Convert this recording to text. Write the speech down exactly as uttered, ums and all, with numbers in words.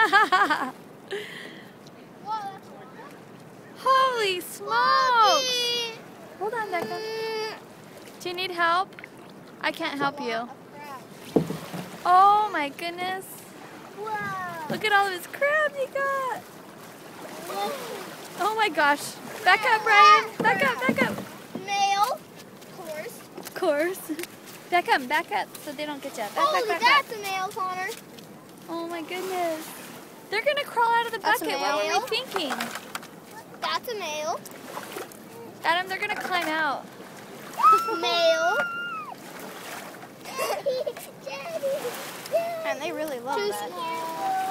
Holy smokes! Hold on, Becca. Do you need help? I can't help you. Oh my goodness. Wow. Look at all of his crabs he got. Oh my gosh. Back up, Brian. Back up, back up. Male. Of course. Of course. Back up, back up so they don't get you. Back, Holy, back, back, that's back. a male, Connor. Oh my goodness. They're going to crawl out of the That's a bucket. What were male. we thinking? That's a male. Adam, they're going to climb out. Male. And they really love Too that. small.